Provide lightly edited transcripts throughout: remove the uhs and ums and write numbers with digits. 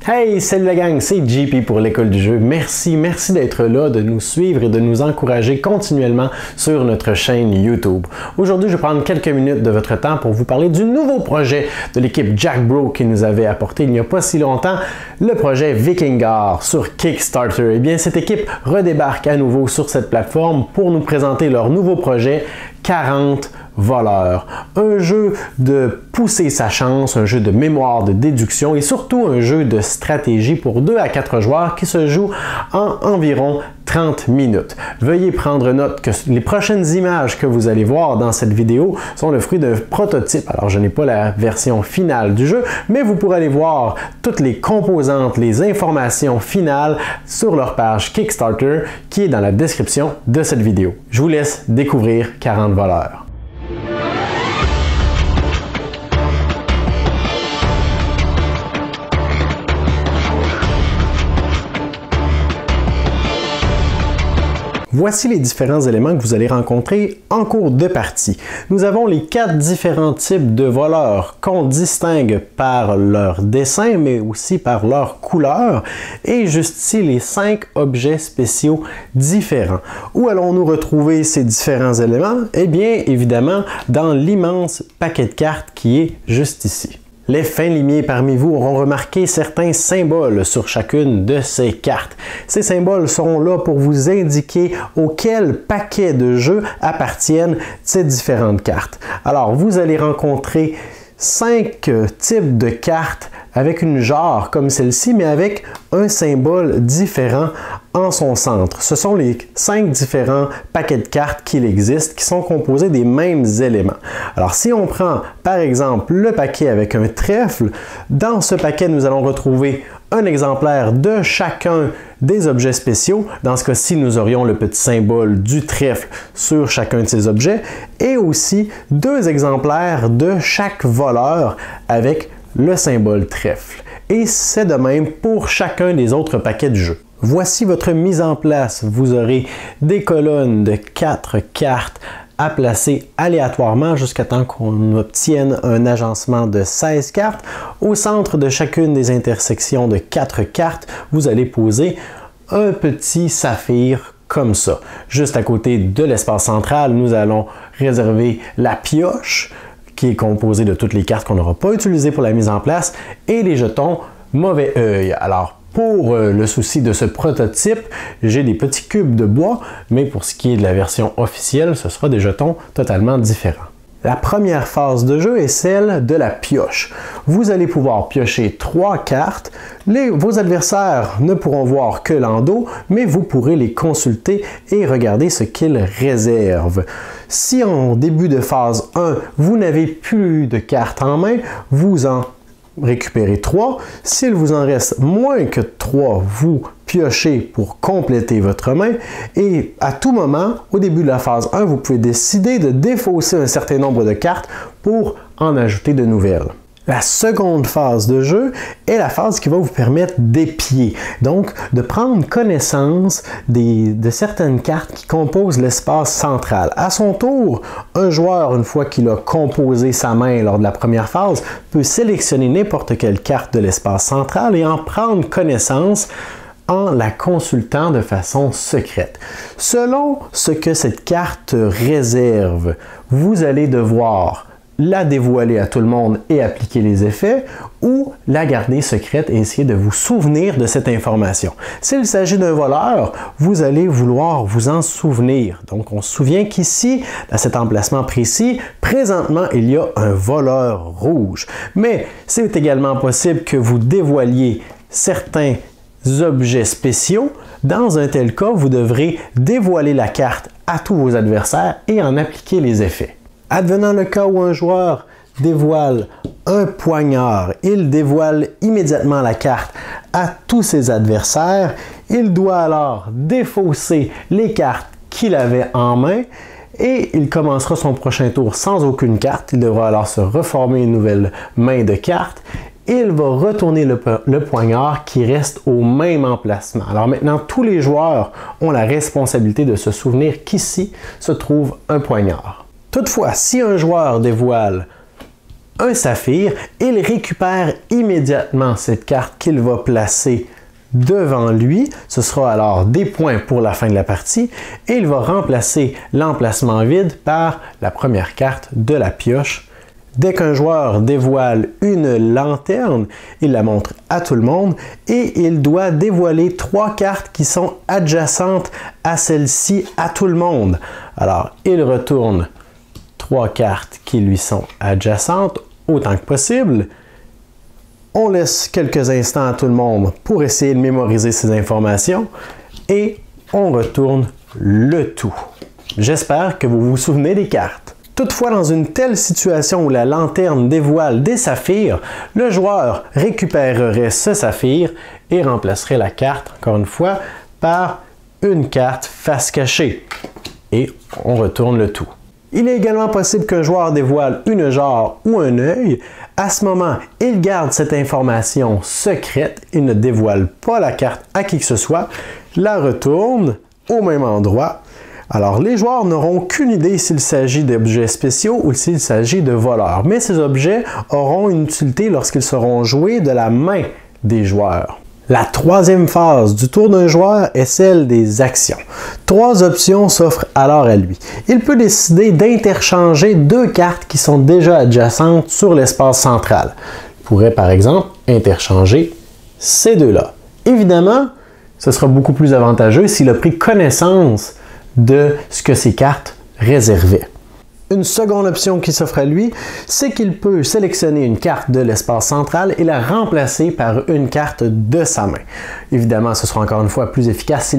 Hey, salut la gang, c'est JP pour l'école du jeu. Merci d'être là, de nous suivre et de nous encourager continuellement sur notre chaîne YouTube. Aujourd'hui, je vais prendre quelques minutes de votre temps pour vous parler du nouveau projet de l'équipe Jackbro qui nous avait apporté il n'y a pas si longtemps, le projet Vikingar sur Kickstarter. Eh bien, cette équipe redébarque à nouveau sur cette plateforme pour nous présenter leur nouveau projet 40 voleurs. Un jeu de pousser sa chance, un jeu de mémoire, de déduction et surtout un jeu de stratégie pour 2 à 4 joueurs qui se joue en environ 30 minutes. Veuillez prendre note que les prochaines images que vous allez voir dans cette vidéo sont le fruit d'un prototype. Alors, je n'ai pas la version finale du jeu, mais vous pourrez aller voir toutes les composantes, les informations finales sur leur page Kickstarter qui est dans la description de cette vidéo. Je vous laisse découvrir 40 voleurs. Voici les différents éléments que vous allez rencontrer en cours de partie. Nous avons les 4 différents types de voleurs qu'on distingue par leur dessin, mais aussi par leur couleur, et juste ici les 5 objets spéciaux différents. Où allons-nous retrouver ces différents éléments? Eh bien, évidemment, dans l'immense paquet de cartes qui est juste ici. Les fins limiers parmi vous auront remarqué certains symboles sur chacune de ces cartes. Ces symboles seront là pour vous indiquer auquel paquet de jeux appartiennent ces différentes cartes. Alors, vous allez rencontrer 5 types de cartes avec une jarre comme celle-ci, mais avec un symbole différent en son centre. Ce sont les 5 différents paquets de cartes qu'il existe qui sont composés des mêmes éléments. Alors, si on prend par exemple le paquet avec un trèfle, dans ce paquet, nous allons retrouver un exemplaire de chacun des objets spéciaux. Dans ce cas-ci, nous aurions le petit symbole du trèfle sur chacun de ces objets et aussi 2 exemplaires de chaque voleur avec le symbole trèfle. Et c'est de même pour chacun des autres paquets du jeu. Voici votre mise en place. Vous aurez des colonnes de 4 cartes à placer aléatoirement jusqu'à temps qu'on obtienne un agencement de 16 cartes. Au centre de chacune des intersections de 4 cartes, vous allez poser un petit saphir comme ça. Juste à côté de l'espace central, nous allons réserver la pioche qui est composée de toutes les cartes qu'on n'aura pas utilisées pour la mise en place et les jetons mauvais œil. Alors, pour le souci de ce prototype, j'ai des petits cubes de bois, mais pour ce qui est de la version officielle, ce sera des jetons totalement différents. La première phase de jeu est celle de la pioche. Vous allez pouvoir piocher 3 cartes. Vos adversaires ne pourront voir que l'endos, mais vous pourrez les consulter et regarder ce qu'ils réservent. Si en début de phase 1, vous n'avez plus de cartes en main, vous en récupérez 3. S'il vous en reste moins que 3, vous piochez pour compléter votre main et à tout moment, au début de la phase 1, vous pouvez décider de défausser un certain nombre de cartes pour en ajouter de nouvelles. La seconde phase de jeu est la phase qui va vous permettre d'épier, donc de prendre connaissance de certaines cartes qui composent l'espace central. À son tour, un joueur, une fois qu'il a composé sa main lors de la première phase, peut sélectionner n'importe quelle carte de l'espace central et en prendre connaissance en la consultant de façon secrète. Selon ce que cette carte réserve, vous allez devoir la dévoiler à tout le monde et appliquer les effets, ou la garder secrète et essayer de vous souvenir de cette information. S'il s'agit d'un voleur, vous allez vouloir vous en souvenir. Donc, on se souvient qu'ici, à cet emplacement précis, présentement, il y a un voleur rouge. Mais c'est également possible que vous dévoiliez certains objets spéciaux. Dans un tel cas, vous devrez dévoiler la carte à tous vos adversaires et en appliquer les effets. Advenant le cas où un joueur dévoile un poignard, il dévoile immédiatement la carte à tous ses adversaires. Il doit alors défausser les cartes qu'il avait en main et il commencera son prochain tour sans aucune carte. Il devra alors se reformer une nouvelle main de cartes. Il va retourner le poignard qui reste au même emplacement. Alors maintenant, tous les joueurs ont la responsabilité de se souvenir qu'ici se trouve un poignard. Toutefois, si un joueur dévoile un saphir, il récupère immédiatement cette carte qu'il va placer devant lui. Ce sera alors des points pour la fin de la partie et il va remplacer l'emplacement vide par la première carte de la pioche. Dès qu'un joueur dévoile une lanterne, il la montre à tout le monde et il doit dévoiler 3 cartes qui sont adjacentes à celle-ci à tout le monde. Alors, il retourne 3 cartes qui lui sont adjacentes autant que possible. On laisse quelques instants à tout le monde pour essayer de mémoriser ces informations et on retourne le tout. J'espère que vous vous souvenez des cartes. Toutefois, dans une telle situation où la lanterne dévoile des saphirs, le joueur récupérerait ce saphir et remplacerait la carte, encore une fois, par une carte face cachée. Et on retourne le tout. Il est également possible qu'un joueur dévoile une jarre ou un œil. À ce moment, il garde cette information secrète, il ne dévoile pas la carte à qui que ce soit, la retourne au même endroit. Alors, les joueurs n'auront aucune idée s'il s'agit d'objets spéciaux ou s'il s'agit de voleurs, mais ces objets auront une utilité lorsqu'ils seront joués de la main des joueurs. La troisième phase du tour d'un joueur est celle des actions. 3 options s'offrent alors à lui. Il peut décider d'interchanger 2 cartes qui sont déjà adjacentes sur l'espace central. Il pourrait par exemple interchanger ces deux-là. Évidemment, ce sera beaucoup plus avantageux s'il a pris connaissance de ce que ces cartes réservaient. Une seconde option qui s'offre à lui, c'est qu'il peut sélectionner une carte de l'espace central et la remplacer par une carte de sa main. Évidemment, ce sera encore une fois plus efficace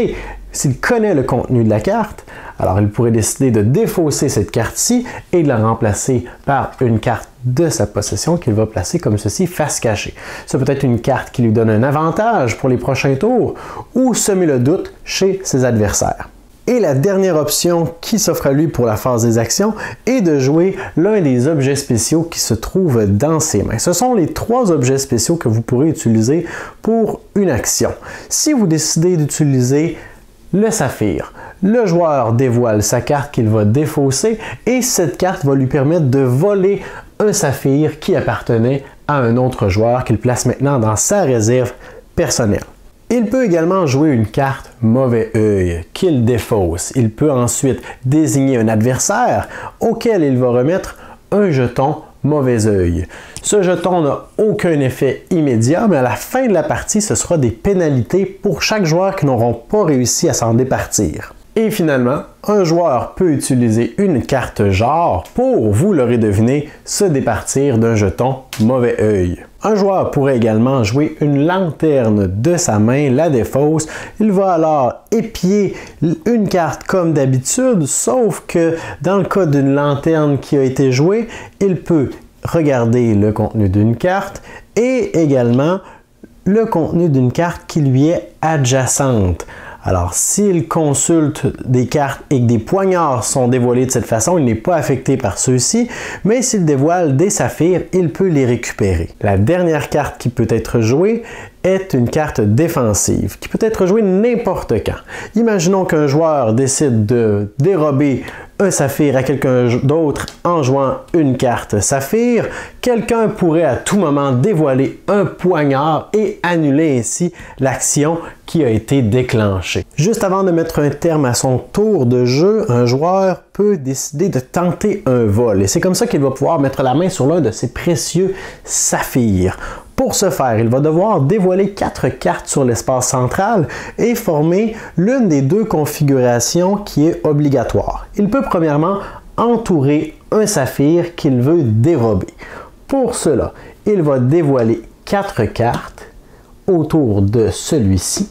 s'il connaît le contenu de la carte. Alors, il pourrait décider de défausser cette carte-ci et de la remplacer par une carte de sa possession qu'il va placer comme ceci, face cachée. Ça peut être une carte qui lui donne un avantage pour les prochains tours ou semer le doute chez ses adversaires. Et la dernière option qui s'offre à lui pour la phase des actions est de jouer l'un des objets spéciaux qui se trouvent dans ses mains. Ce sont les 3 objets spéciaux que vous pourrez utiliser pour une action. Si vous décidez d'utiliser le saphir, le joueur dévoile sa carte qu'il va défausser et cette carte va lui permettre de voler un saphir qui appartenait à un autre joueur qu'il place maintenant dans sa réserve personnelle. Il peut également jouer une carte mauvais œil qu'il défausse. Il peut ensuite désigner un adversaire auquel il va remettre un jeton mauvais œil. Ce jeton n'a aucun effet immédiat, mais à la fin de la partie, ce sera des pénalités pour chaque joueur qui n'auront pas réussi à s'en départir. Et finalement, un joueur peut utiliser une carte genre pour, vous l'aurez deviné, se départir d'un jeton mauvais œil. Un joueur pourrait également jouer une lanterne de sa main, la défausse. Il va alors épier une carte comme d'habitude, sauf que dans le cas d'une lanterne qui a été jouée, il peut regarder le contenu d'une carte et également le contenu d'une carte qui lui est adjacente. Alors, s'il consulte des cartes et que des poignards sont dévoilés de cette façon, il n'est pas affecté par ceux-ci, mais s'il dévoile des saphirs, il peut les récupérer. La dernière carte qui peut être jouée est une carte défensive, qui peut être jouée n'importe quand. Imaginons qu'un joueur décide de dérober un saphir à quelqu'un d'autre en jouant une carte saphir. Quelqu'un pourrait à tout moment dévoiler un poignard et annuler ainsi l'action qui a été déclenchée. Juste avant de mettre un terme à son tour de jeu, un joueur peut décider de tenter un vol et c'est comme ça qu'il va pouvoir mettre la main sur l'un de ses précieux saphirs. Pour ce faire, il va devoir dévoiler 4 cartes sur l'espace central et former l'une des 2 configurations qui est obligatoire. Il peut premièrement entourer un saphir qu'il veut dérober. Pour cela, il va dévoiler 4 cartes autour de celui-ci.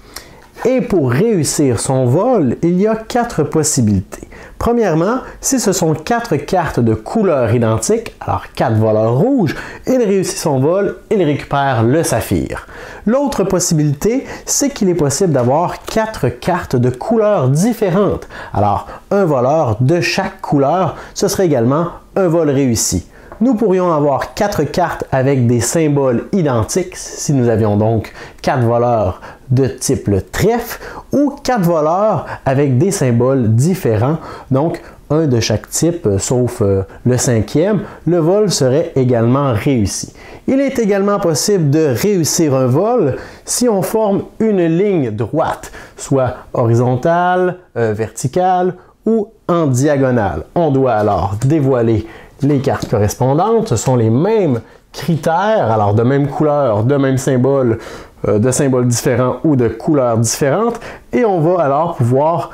Et pour réussir son vol, il y a 4 possibilités. Premièrement, si ce sont 4 cartes de couleur identique, alors 4 voleurs rouges, il réussit son vol, il récupère le saphir. L'autre possibilité, c'est qu'il est possible d'avoir 4 cartes de couleurs différentes. Alors, un voleur de chaque couleur, ce serait également un vol réussi. Nous pourrions avoir 4 cartes avec des symboles identiques, si nous avions donc 4 voleurs de type le trèfle, ou 4 voleurs avec des symboles différents, donc un de chaque type, sauf le cinquième, le vol serait également réussi. Il est également possible de réussir un vol si on forme une ligne droite, soit horizontale, verticale ou en diagonale. On doit alors dévoiler les cartes correspondantes. Ce sont les mêmes critères, alors de même couleur, de même symbole, de symboles différents ou de couleurs différentes, et on va alors pouvoir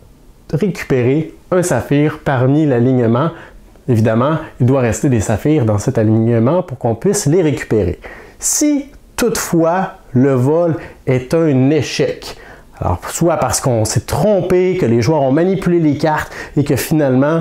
récupérer un saphir parmi l'alignement. Évidemment, il doit rester des saphirs dans cet alignement pour qu'on puisse les récupérer. Si toutefois le vol est un échec, alors soit parce qu'on s'est trompé, que les joueurs ont manipulé les cartes et que finalement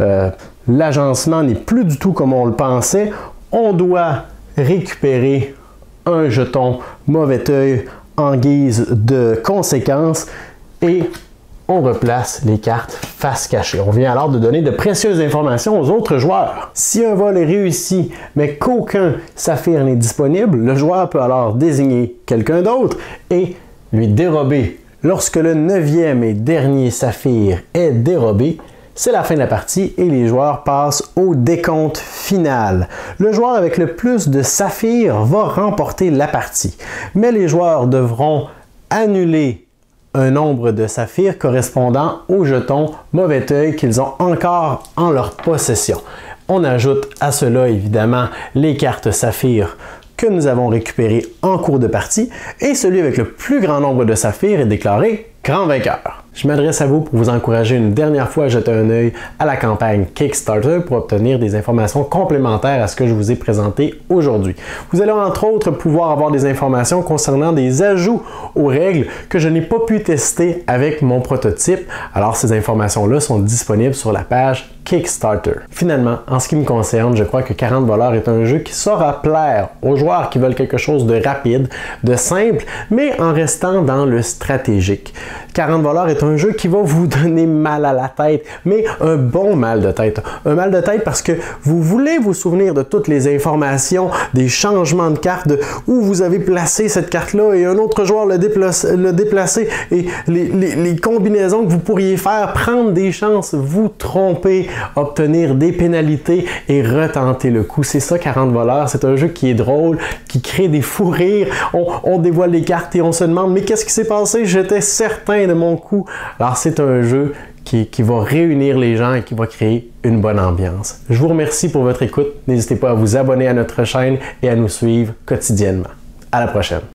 l'agencement n'est plus du tout comme on le pensait, on doit récupérer un jeton mauvais œil en guise de conséquence et on replace les cartes face cachée. On vient alors de donner de précieuses informations aux autres joueurs. Si un vol est réussi, mais qu'aucun saphir n'est disponible, le joueur peut alors désigner quelqu'un d'autre et lui dérober. Lorsque le 9e et dernier saphir est dérobé, c'est la fin de la partie et les joueurs passent au décompte final. Le joueur avec le plus de saphirs va remporter la partie, mais les joueurs devront annuler un nombre de saphirs correspondant aux jetons mauvais œil qu'ils ont encore en leur possession. On ajoute à cela évidemment les cartes saphirs que nous avons récupérées en cours de partie et celui avec le plus grand nombre de saphirs est déclaré grand vainqueur. Je m'adresse à vous pour vous encourager une dernière fois à jeter un œil à la campagne Kickstarter pour obtenir des informations complémentaires à ce que je vous ai présenté aujourd'hui. Vous allez entre autres pouvoir avoir des informations concernant des ajouts aux règles que je n'ai pas pu tester avec mon prototype. Alors ces informations-là sont disponibles sur la page Kickstarter. Finalement, en ce qui me concerne, je crois que 40 voleurs est un jeu qui saura plaire aux joueurs qui veulent quelque chose de rapide, de simple, mais en restant dans le stratégique. 40 voleurs est un jeu qui va vous donner mal à la tête, mais un bon mal de tête. Un mal de tête parce que vous voulez vous souvenir de toutes les informations, des changements de cartes, de où vous avez placé cette carte-là et un autre joueur le déplacé et les combinaisons que vous pourriez faire, prendre des chances, vous tromper, obtenir des pénalités et retenter le coup. C'est ça 40 voleurs, c'est un jeu qui est drôle, qui crée des fous rires. On dévoile les cartes et on se demande mais qu'est-ce qui s'est passé? J'étais certain de mon coup. Alors c'est un jeu qui va réunir les gens et qui va créer une bonne ambiance. Je vous remercie pour votre écoute. N'hésitez pas à vous abonner à notre chaîne et à nous suivre quotidiennement. À la prochaine.